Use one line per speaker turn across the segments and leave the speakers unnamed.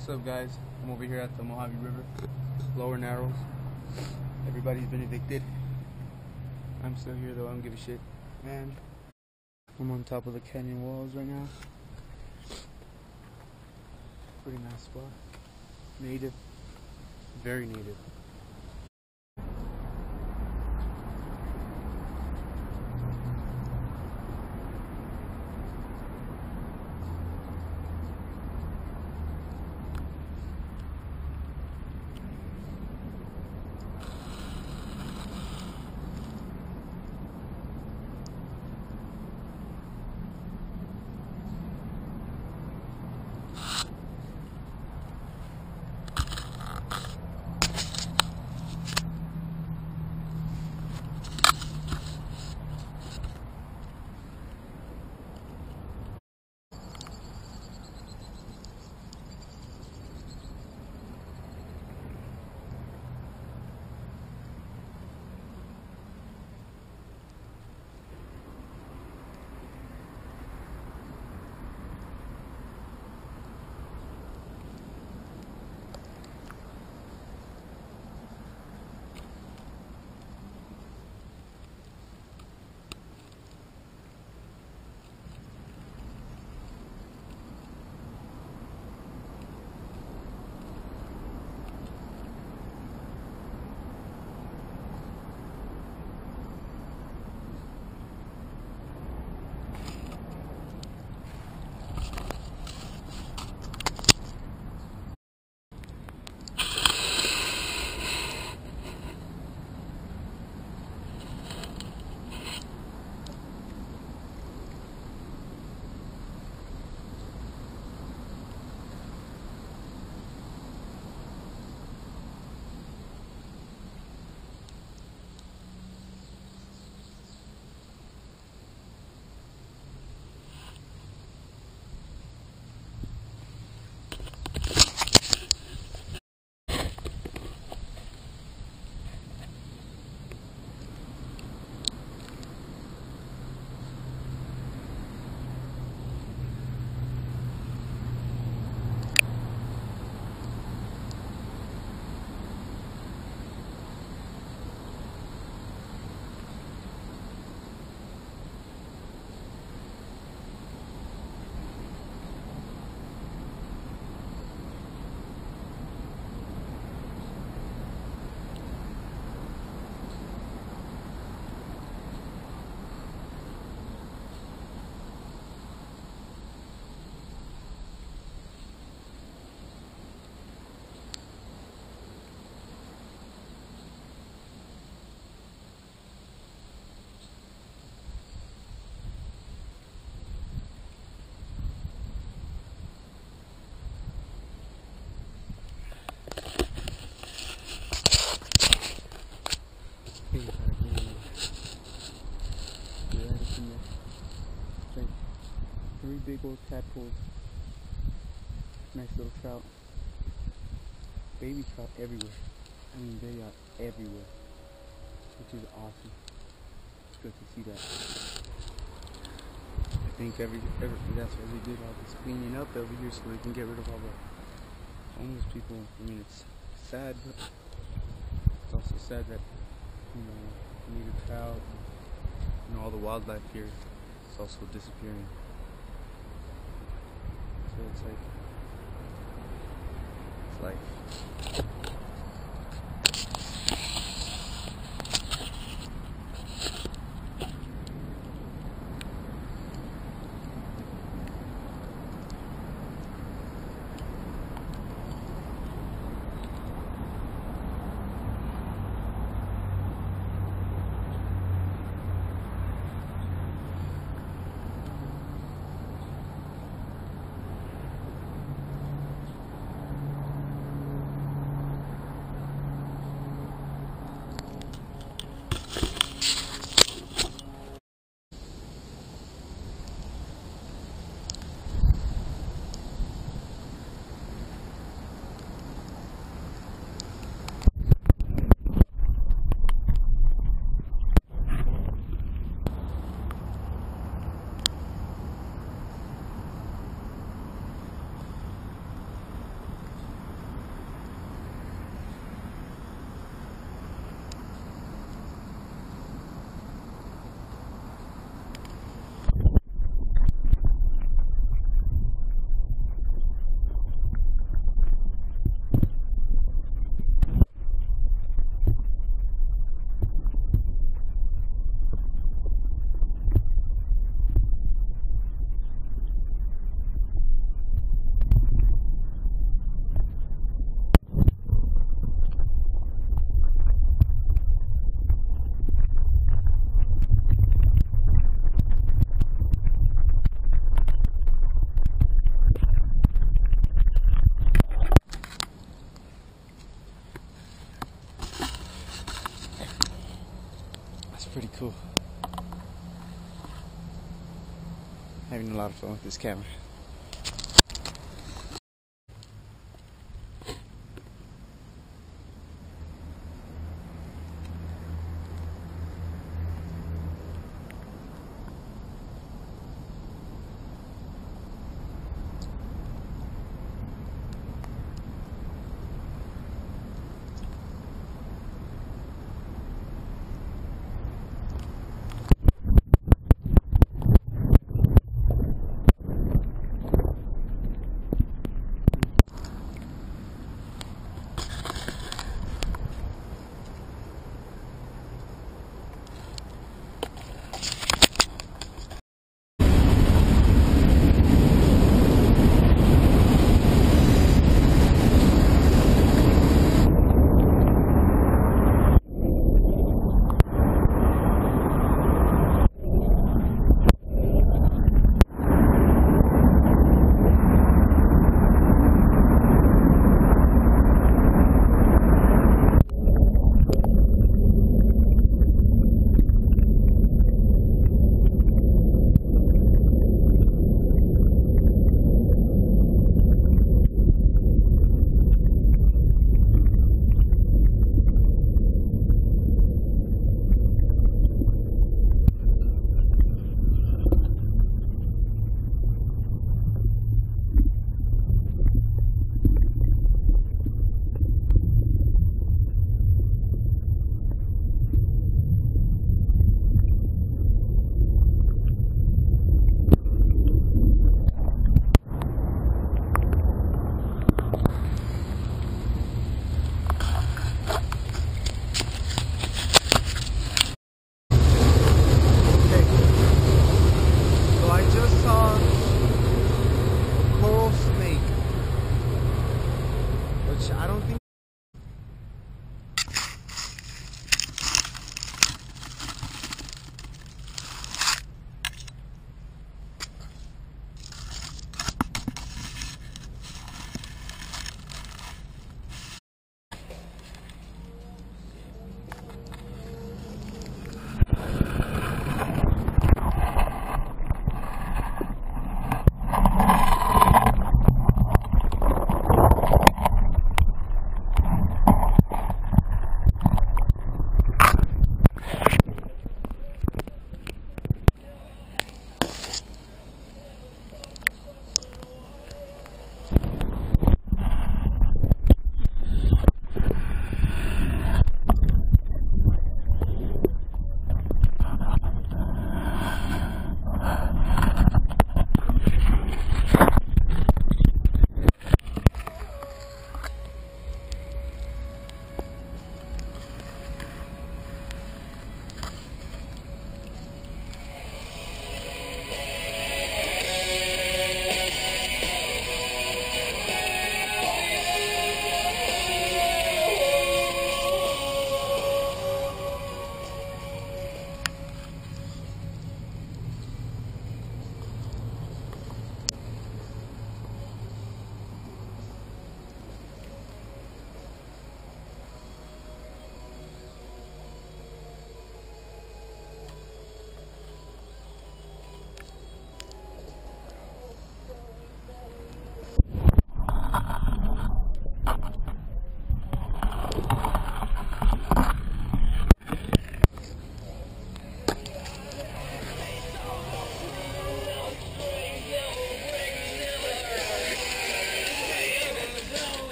What's up, guys? I'm over here at the Mojave River, Lower Narrows. Everybody's been evicted. I'm still here though, I don't give a shit. Man, I'm on top of the canyon walls right now. Pretty nice spot. Native. Very native. Three big old tadpoles. Nice little trout. Baby trout everywhere. I mean, they are everywhere. Which is awesome. It's good to see that. I think that's why we did all this cleaning up over here, so we can get rid of all the homeless people. I mean, it's sad, but it's also sad that, native trout and all the wildlife here is also disappearing. So it's life. having a lot of fun with this camera. I don't think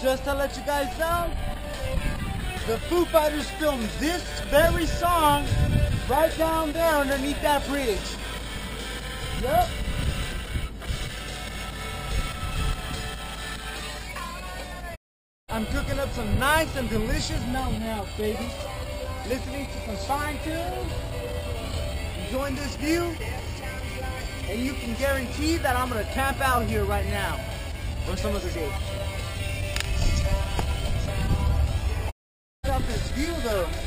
just to let you guys know, the Foo Fighters filmed this very song right down there underneath that bridge. Yep. I'm cooking up some nice and delicious mountain house, baby. Listening to some fine tunes, enjoying this view, and you can guarantee that I'm gonna camp out here right now, or some of the day. Check out this view though.